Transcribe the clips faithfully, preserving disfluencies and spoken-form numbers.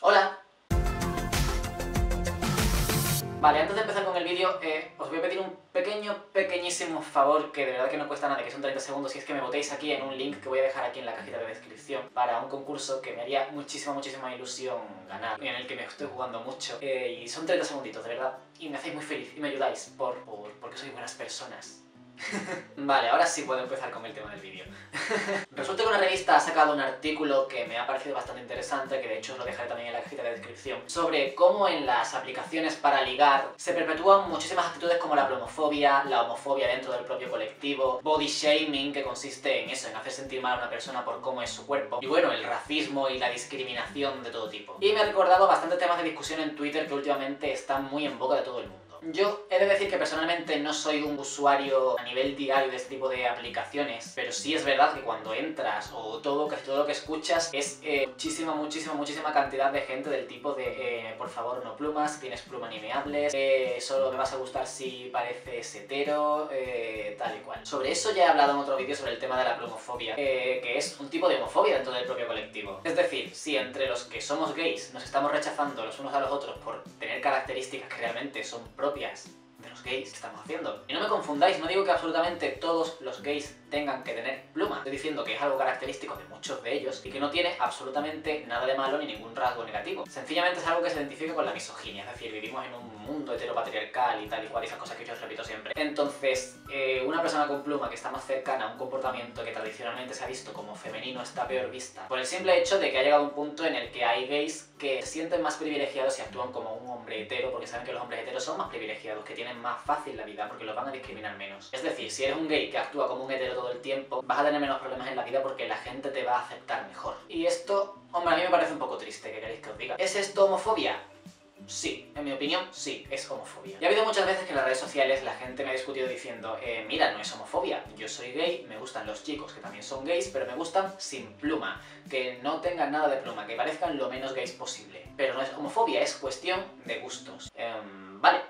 ¡Hola! Vale, antes de empezar con el vídeo, eh, os voy a pedir un pequeño, pequeñísimo favor que de verdad que no cuesta nada, que son treinta segundos, y es que me votéis aquí en un link que voy a dejar aquí en la cajita de descripción para un concurso que me haría muchísima, muchísima ilusión ganar, en el que me estoy jugando mucho. Eh, y son treinta segunditos, de verdad, y me hacéis muy feliz y me ayudáis por, por, porque sois buenas personas. Vale, ahora sí puedo empezar con el tema del vídeo. Resulta que una revista ha sacado un artículo que me ha parecido bastante interesante, que de hecho os lo dejaré también en la cajita de descripción, sobre cómo en las aplicaciones para ligar se perpetúan muchísimas actitudes como la plomofobia, la homofobia dentro del propio colectivo, body shaming, que consiste en eso, en hacer sentir mal a una persona por cómo es su cuerpo, y bueno, el racismo y la discriminación de todo tipo. Y me ha recordado bastantes temas de discusión en Twitter que últimamente están muy en boca de todo el mundo. Yo he de decir que personalmente no soy un usuario a nivel diario de este tipo de aplicaciones, pero sí es verdad que cuando entras o todo, casi todo lo que escuchas es eh, muchísima, muchísima, muchísima cantidad de gente del tipo de eh, por favor no plumas, si tienes pluma ni me hables, eh, solo me vas a gustar si pareces hetero, eh, tal y cual. Sobre eso ya he hablado en otro vídeo sobre el tema de la plumofobia, eh, que es un tipo de homofobia dentro del propio colectivo. Es decir, si entre los que somos gays nos estamos rechazando los unos a los otros por tener características que realmente son propias de los gays que estamos haciendo. Y no me confundáis, no digo que absolutamente todos los gays tengan que tener pluma. Estoy diciendo que es algo característico de muchos de ellos y que no tiene absolutamente nada de malo ni ningún rasgo negativo. Sencillamente es algo que se identifica con la misoginia, es decir, vivimos en un mundo heteropatriarcal y tal y cual, y esas cosas que yo os repito siempre. Entonces, eh, una persona con pluma que está más cercana a un comportamiento que tradicionalmente se ha visto como femenino está peor vista por el simple hecho de que ha llegado un punto en el que hay gays que se sienten más privilegiados y actúan como un hombre hetero porque saben que los hombres heteros son más privilegiados, que tienen más fácil la vida porque los van a discriminar menos. Es decir, si eres un gay que actúa como un hetero todo el tiempo, vas a tener menos problemas en la vida porque la gente te va a aceptar mejor. Y esto, hombre, a mí me parece un poco triste, ¿qué queréis que os diga? ¿Es esto homofobia? Sí, en mi opinión, sí, es homofobia. Y ha habido muchas veces que en las redes sociales la gente me ha discutido diciendo eh, mira, no es homofobia, yo soy gay, me gustan los chicos que también son gays, pero me gustan sin pluma, que no tengan nada de pluma, que parezcan lo menos gays posible. Pero no es homofobia, es cuestión de gustos. Eh, vale.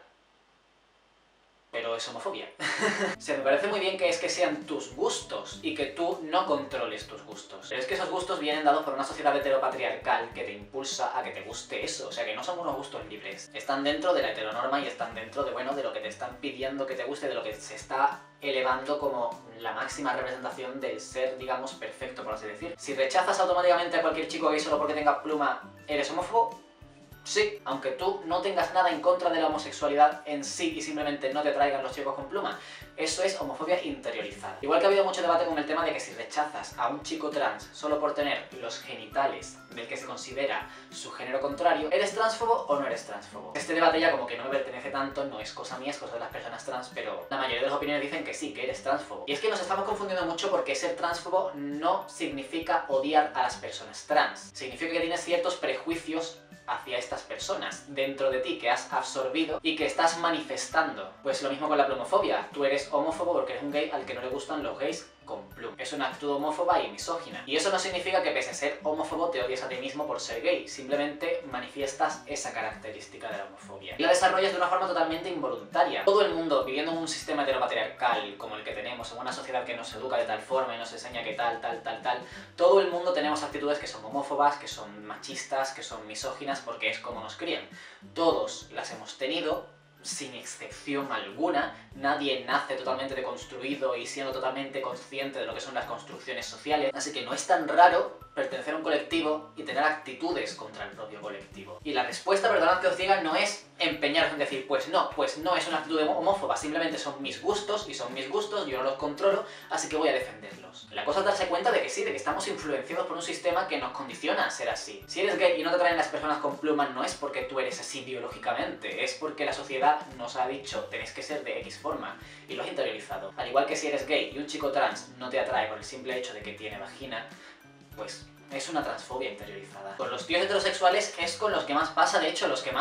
Pero es homofobia. Se me parece muy bien que es que sean tus gustos y que tú no controles tus gustos. Pero es que esos gustos vienen dados por una sociedad heteropatriarcal que te impulsa a que te guste eso. O sea, que no son unos gustos libres. Están dentro de la heteronorma y están dentro de, bueno, de lo que te están pidiendo que te guste, de lo que se está elevando como la máxima representación del ser, digamos, perfecto, por así decir. Si rechazas automáticamente a cualquier chico gay solo porque tenga pluma, ¿eres homófobo? Sí, aunque tú no tengas nada en contra de la homosexualidad en sí y simplemente no te atraigan los chicos con pluma. Eso es homofobia interiorizada. Igual que ha habido mucho debate con el tema de que si rechazas a un chico trans solo por tener los genitales del que se considera su género contrario, ¿eres transfobo o no eres transfobo? Este debate ya como que no me pertenece tanto, no es cosa mía, es cosa de las personas trans, pero la mayoría de las opiniones dicen que sí, que eres transfobo. Y es que nos estamos confundiendo mucho porque ser transfobo no significa odiar a las personas trans. Significa que tienes ciertos prejuicios hacia estas personas dentro de ti que has absorbido y que estás manifestando. Pues lo mismo con la plumofobia. Tú eres homófobo porque eres un gay al que no le gustan los gays con pluma. Es una actitud homófoba y misógina. Y eso no significa que pese a ser homófobo te odies a ti mismo por ser gay. Simplemente manifiestas esa característica de la homofobia. Y la desarrollas de una forma totalmente involuntaria. Todo el mundo viviendo en un sistema heteropatriarcal como el que tenemos, en una sociedad que nos educa de tal forma y nos enseña que tal, tal, tal, tal, todo el mundo tenemos actitudes que son homófobas, que son machistas, que son misóginas, porque es como nos crían. Todos las hemos tenido, sin excepción alguna. Nadie nace totalmente deconstruido y siendo totalmente consciente de lo que son las construcciones sociales, así que no es tan raro pertenecer a un colectivo y tener actitudes contra el propio colectivo. Y la respuesta, perdonad que os diga, no es empeñaros en decir pues no, pues no es una actitud homófoba, simplemente son mis gustos y son mis gustos, yo no los controlo, así que voy a defenderlos. La cosa es darse cuenta de que sí, de que estamos influenciados por un sistema que nos condiciona a ser así. Si eres gay y no te atraen las personas con plumas, no es porque tú eres así biológicamente, es porque la sociedad nos ha dicho tenéis que ser de X forma y lo has interiorizado. Al igual que si eres gay y un chico trans no te atrae por el simple hecho de que tiene vagina, pues es una transfobia interiorizada. Con los tíos heterosexuales es con los que más pasa, de hecho los que más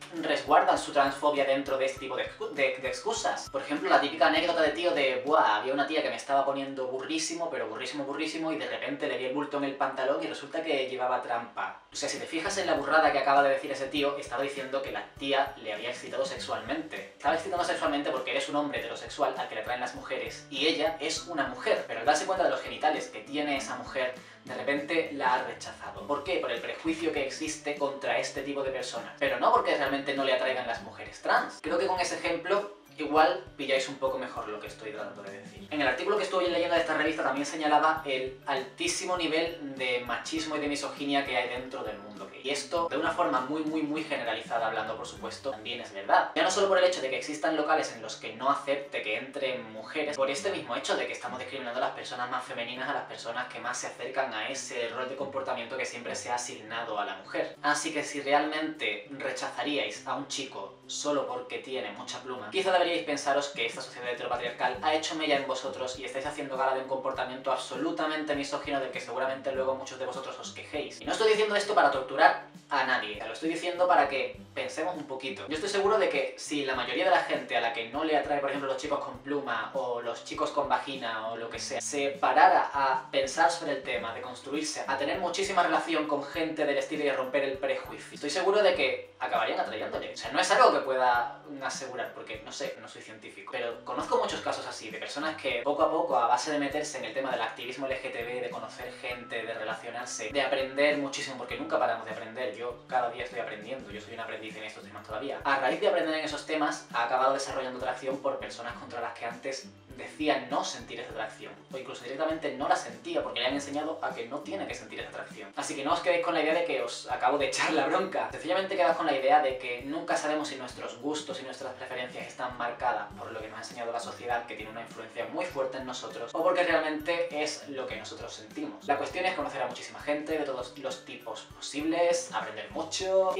resguardan su transfobia dentro de este tipo de, de, de excusas. Por ejemplo, la típica anécdota de tío de buah, había una tía que me estaba poniendo burrísimo, pero burrísimo, burrísimo, y de repente le vi el bulto en el pantalón y resulta que llevaba trampa. O sea, si te fijas en la burrada que acaba de decir ese tío, estaba diciendo que la tía le había excitado sexualmente. Estaba excitando sexualmente porque eres un hombre heterosexual al que le atraen las mujeres, y ella es una mujer, pero al darse cuenta de los genitales que tiene esa mujer, de repente la ha rechazado. ¿Por qué? Por el prejuicio que existe contra este tipo de personas. Pero no porque realmente no le atraigan las mujeres trans. Creo que con ese ejemplo igual pilláis un poco mejor lo que estoy tratando de decir. En el artículo que estuve leyendo de esta revista también señalaba el altísimo nivel de machismo y de misoginia que hay dentro del mundo gay. Y esto, de una forma muy muy muy generalizada hablando, por supuesto, también es verdad. Ya no solo por el hecho de que existan locales en los que no acepte que entren mujeres, por este mismo hecho de que estamos discriminando a las personas más femeninas, a las personas que más se acercan a ese rol de comportamiento que siempre se ha asignado a la mujer. Así que si realmente rechazaríais a un chico solo porque tiene mucha pluma, quizá deberíais pensaros que esta sociedad heteropatriarcal ha hecho mella en vosotros y estáis haciendo gala de un comportamiento absolutamente misógino del que seguramente luego muchos de vosotros os quejéis. Y no estoy diciendo esto para torturar a nadie, lo estoy diciendo para que pensemos un poquito. Yo estoy seguro de que si la mayoría de la gente a la que no le atrae, por ejemplo, los chicos con pluma o los chicos con vagina o lo que sea, se parara a pensar sobre el tema, de construirse, a tener muchísima relación con gente del estilo y a romper el prejuicio, estoy seguro de que acabarían atrayéndole. O sea, no es algo que pueda asegurar, porque no sé, no soy científico, pero conozco muchos casos así, de personas que poco a poco, a base de meterse en el tema del activismo L G T B, de conocer gente, de relacionarse, de aprender muchísimo, porque nunca paramos de aprender, yo cada día estoy aprendiendo, yo soy un aprendiz en estos temas todavía. A raíz de aprender en esos temas, ha acabado desarrollando atracción por personas contra las que antes decía no sentir esa atracción, o incluso directamente no la sentía porque le han enseñado a que no tiene que sentir esa atracción. Así que no os quedéis con la idea de que os acabo de echar la bronca, sencillamente quedaos con la idea de que nunca sabemos si nuestros gustos y nuestras preferencias están marcadas por lo que nos ha enseñado la sociedad, que tiene una influencia muy fuerte en nosotros, o porque realmente es lo que nosotros sentimos. La cuestión es conocer a muchísima gente de todos los tipos posibles, aprender mucho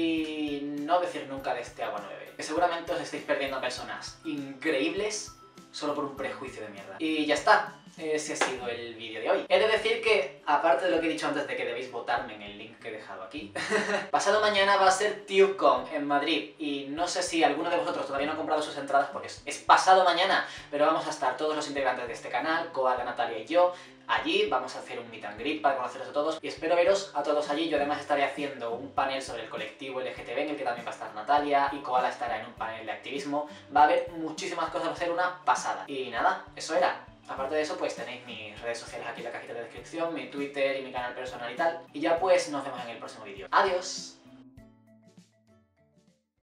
y no decir nunca de este agua nueve, que seguramente os estáis perdiendo a personas increíbles solo por un prejuicio de mierda. Y ya está, ese ha sido el vídeo de hoy. He de decir que, aparte de lo que he dicho antes de que debéis votarme en el link que he dejado aquí, pasado mañana va a ser TubeCon en Madrid, y no sé si alguno de vosotros todavía no ha comprado sus entradas porque es, es pasado mañana, pero vamos a estar todos los integrantes de este canal, Koala, Natalia y yo, allí. Vamos a hacer un meet and greet para conoceros a todos y espero veros a todos allí. Yo además estaré haciendo un panel sobre el colectivo L G T B en el que también va a estar Natalia, y Koala estará en un panel de activismo. Va a haber muchísimas cosas, va a ser una pasada. Y nada, eso era. Aparte de eso, pues tenéis mis redes sociales aquí en la cajita de descripción, mi Twitter y mi canal personal y tal. Y ya pues nos vemos en el próximo vídeo. ¡Adiós!